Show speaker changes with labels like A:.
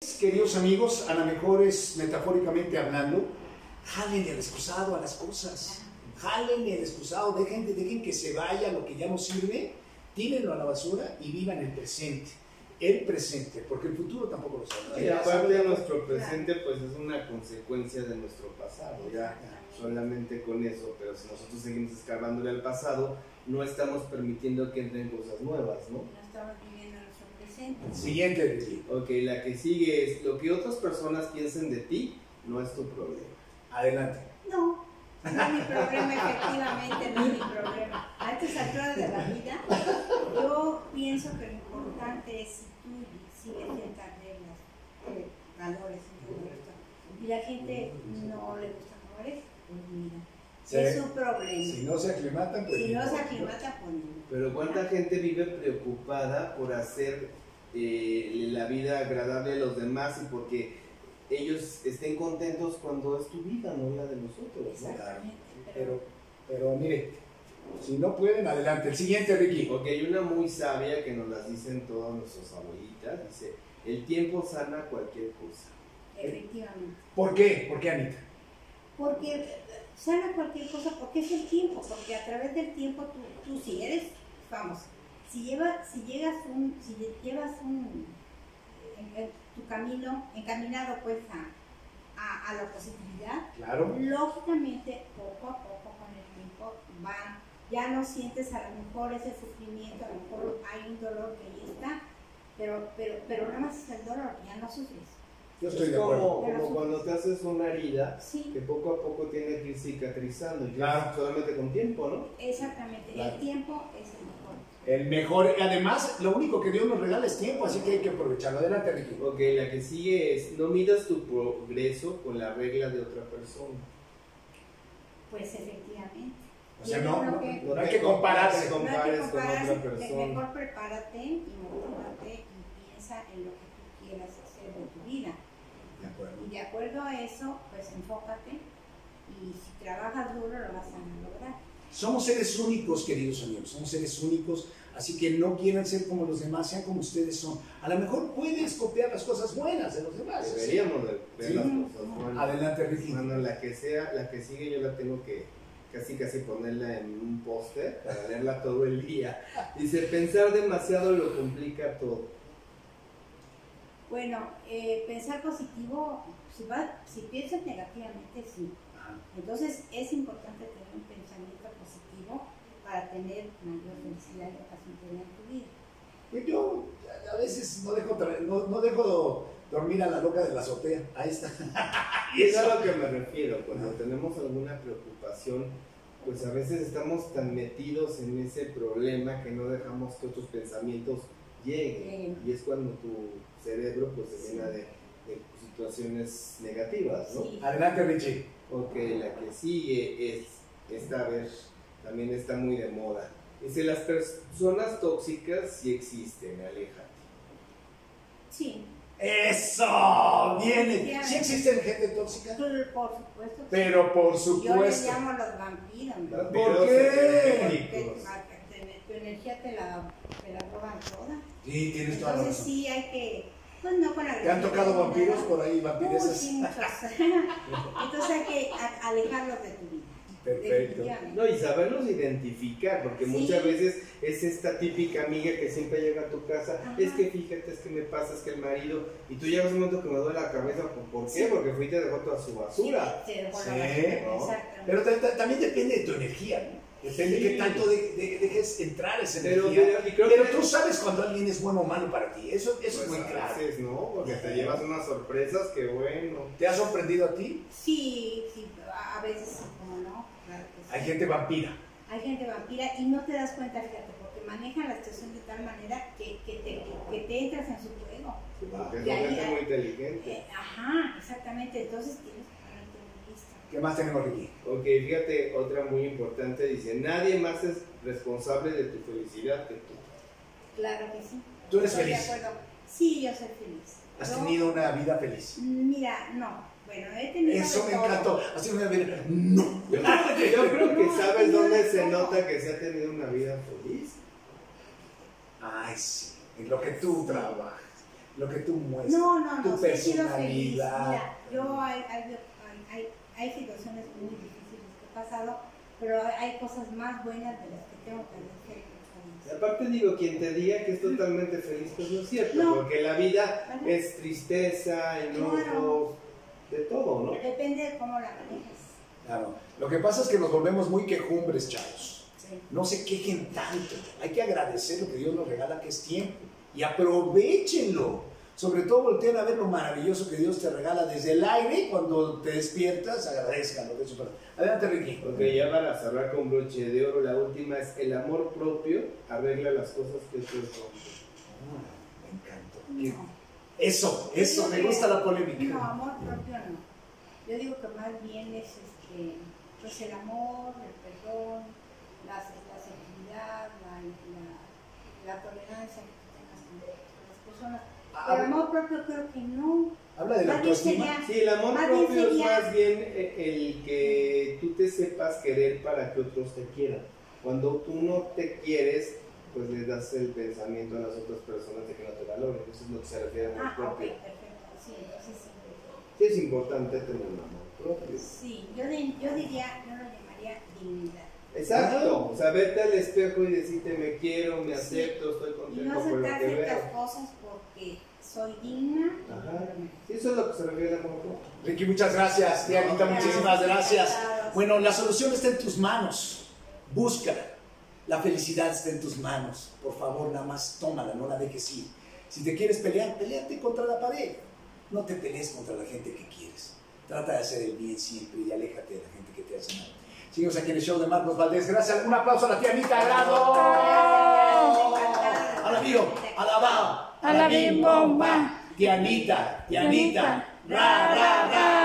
A: Queridos amigos, a lo mejor es metafóricamente hablando, jalen el excusado a las cosas, jalen el excusado, dejen que se vaya lo que ya no sirve, tírenlo a la basura y vivan el presente, porque el futuro tampoco lo sabe.
B: Y aparte de nuestro presente, pues es una consecuencia de nuestro pasado, ya solamente con eso, pero si nosotros seguimos escarbándole al pasado, no estamos permitiendo que entren cosas nuevas, ¿no?
C: No estamos viviendo nuestro presente.
A: Siguiente.
B: Ok, la que sigue es, lo que otras personas piensen de ti no es tu problema.
A: Adelante.
C: No es mi problema, efectivamente, no es mi problema. A estas alturas de la vida, yo pienso que lo importante es si tú sigues ciertas reglas, valores, y la gente no le gusta como eres, pues mira,
A: Sí.
C: es su problema.
A: Si no se aclimatan, pues...
C: Si no se aclimata, pues no.
B: Pero ¿cuánta gente vive preocupada por hacer la vida agradable a los demás y porque ellos estén contentos cuando es tu vida, no la de nosotros?
C: Exactamente.
A: Pero mire, si no pueden, adelante. El siguiente, Ricky.
B: Porque hay una muy sabia que nos las dicen todas nuestras abuelitas, dice, el tiempo sana cualquier cosa.
C: Efectivamente.
A: ¿Por qué? ¿Por qué, Anita?
C: Porque sana cualquier cosa, porque es el tiempo, porque a través del tiempo tú si eres, vamos, si llevas tu camino encaminado pues a la positividad,
A: Claro.
C: lógicamente poco a poco con el tiempo ya no sientes a lo mejor ese sufrimiento, a lo mejor hay un dolor que ahí está, pero nada más es el dolor, ya no sufres.
A: Yo estoy
B: Es
A: de acuerdo.
B: como cuando te haces una herida,
C: Sí.
B: que poco a poco tiene que ir cicatrizando, y
A: Claro.
B: solamente con tiempo, ¿no?
C: Exactamente,
A: Claro.
C: el tiempo es el mejor.
A: El mejor, además, lo único que Dios nos regala es tiempo, así que hay que aprovecharlo. Adelante, Ricky.
B: Ok, la que sigue es, no midas tu progreso con la regla de otra persona.
C: Pues efectivamente.
A: O sea,
C: Y
A: no,
C: es lo
A: no,
C: que-
A: no hay que compararse.
B: No
C: No hay que
B: compares con
C: compararse,
B: otra persona.
C: mejor prepárate y motívate y piensa en lo que tú quieras hacer de tu vida.
A: De acuerdo.
C: Y de acuerdo a eso, pues enfócate y si trabajas duro lo vas a lograr.
A: Somos seres únicos, queridos amigos, somos seres únicos, así que no quieran ser como los demás, sean como ustedes son. A lo mejor puedes copiar las cosas buenas de los demás.
B: Deberíamos de ver
A: Sí.
B: las cosas buenas.
A: Adelante, Ricky.
B: Bueno, la que sigue yo la tengo que casi ponerla en un póster para leerla todo el día. Dice, pensar demasiado lo complica todo.
C: Bueno, pensar positivo, si piensas negativamente, sí.
A: Ajá.
C: Entonces es importante tener un pensamiento positivo para tener mayor felicidad y paz en tu vida.
A: Pues yo a veces no dejo dormir a la loca de la azotea. Ahí está.
B: Y es a lo que me refiero, cuando tenemos alguna preocupación, pues a veces estamos tan metidos en ese problema que no dejamos que otros pensamientos lleguen. Y es cuando tu cerebro pues se llena de situaciones negativas, ¿no?
C: Sí.
A: Adelante, Richie.
B: Ok, la que sigue es, esta vez también está muy de moda. Dice, las personas tóxicas sí existen, aléjate.
C: Sí,
A: ¡Eso! ¡Viene! ¿Sí existen gente tóxica?
C: por supuesto.
A: Pero por
C: Yo les
A: supuesto.
C: llamo los vampiros. ¿no?
B: Vampiros
A: ¿Por qué?
B: energéticos.
C: Tu energía te la roban toda.
A: Sí, tienes toda la
C: Entonces
A: razón.
C: sí hay que, pues no con
A: ¿Te han tocado vampiros por ahí, vampiresas?
C: Sí, muchos. Entonces hay que alejarlos de tu vida.
A: Perfecto.
C: Definitivamente.
B: No, y saberlos identificar, porque
C: Sí.
B: muchas veces es esta típica amiga que siempre llega a tu casa,
C: Ajá.
B: es que fíjate, es que me pasa, es que el marido, y tú llegas a un momento que me duele la cabeza, ¿por qué?
C: Sí.
B: Porque fuiste y dejó toda su basura.
C: Sí, te dejó la
A: Sí,
C: basura,
B: ¿no?
C: exactamente.
A: Pero también depende de tu energía, ¿no? Depende de
B: Sí.
A: qué tanto dejes entrar esa
B: Pero,
A: energía.
B: y creo
A: Pero
B: que-
A: tú sabes cuando alguien es bueno o malo para ti. Eso es
B: Pues
A: muy
B: a
A: claro.
B: veces, ¿no? Porque te llevas unas sorpresas que bueno.
A: ¿Te ha sorprendido a ti?
C: Sí, a veces sí, como no, claro que sí.
A: Hay gente vampira.
C: Hay gente vampira y no te das cuenta, fíjate, porque manejan la situación de tal manera que te entras en su juego.
B: Porque es
C: Y ahí-
B: gente muy inteligente.
C: Ajá, exactamente, entonces tienes que ponerte muy lista.
A: ¿Qué más tenemos aquí?
B: Ok, fíjate, otra muy importante dice, nadie más es responsable de tu felicidad que tú.
C: Claro que sí.
A: ¿Tú eres
C: Estoy de
A: feliz?
C: acuerdo. Sí, yo soy feliz.
A: ¿Has
C: Yo-
A: tenido una vida feliz?
C: Mira, no. Bueno, he tenido
A: Eso
C: de
A: me
C: todo.
A: encantó. Así una vida. No.
B: Yo creo que
C: No,
B: sabes
C: no,
B: dónde
C: no,
B: se
C: no.
B: nota que se ha tenido una vida feliz.
A: Ay, sí. En lo que tú trabajas. lo que tú muestras,
C: No,
A: tu
C: sí he sido feliz.
A: personalidad.
C: Mira, yo hay situaciones muy difíciles que he pasado, pero hay cosas más buenas de las que tengo que agradecer.
B: Y aparte digo, quien te diga que es totalmente feliz, pues no es cierto,
C: No.
B: porque la vida es tristeza, enojos,
C: Claro.
B: de todo, ¿no?
C: Depende de cómo la manejas.
A: Claro. Lo que pasa es que nos volvemos muy quejumbres, chavos.
C: Sí.
A: No se quejen tanto. Hay que agradecer lo que Dios nos regala, que es tiempo. Y aprovechenlo. Sobre todo volteen a ver lo maravilloso que Dios te regala desde el aire. Cuando te despiertas, agradezcanlo. Adelante, Ricky.
B: Ok, ya para cerrar con broche de oro, la última es el amor propio arregla las cosas que otros rompen.
A: Me encantó.
C: No.
A: Eso, me gusta la polémica.
C: No, amor propio no. Yo digo que más bien es pues el amor, el perdón, la sensibilidad, la tolerancia que tengas con las personas. El amor propio creo que no.
A: Habla de la
C: Más bien
A: autoestima.
C: sería-
B: Sí, el amor
C: Más bien
B: propio es
C: sería-
B: más bien el que tú te sepas querer para que otros te quieran. Cuando tú no te quieres, pues le das el pensamiento a las otras personas de que no te valoren. Eso es lo que se refiere a amor
C: Ok,
B: propio.
C: perfecto. Sí, entonces sí.
B: Sí es importante tener un amor propio.
C: Sí, yo diría, yo lo llamaría dignidad.
B: Exacto, o sea, verte al espejo y decirte me quiero, me
C: Sí.
B: acepto, estoy
C: Y
B: contento
C: no
B: con lo
C: aceptar
B: que
C: ciertas
B: veo.
C: cosas porque soy digna.
B: Ajá. Sí, eso es lo que se refiere a amor propio.
A: Ricky, muchas gracias. Tía Anita, muchísimas gracias. Bueno, la solución está en tus manos. Búscala. La felicidad está en tus manos. Por favor, nada más tómala, no la dejes ir. Si te quieres pelear, peleate contra la pared. No te pelees contra la gente que quieres. Trata de hacer el bien siempre y aléjate de la gente que te hace mal. Seguimos aquí en el show de Marcos Valdés. Gracias. Un aplauso a la tía Anita. ¡Bravo! A la bio, a la va,
D: A la bim bomba.
A: Tía Anita, ra, ra, ra.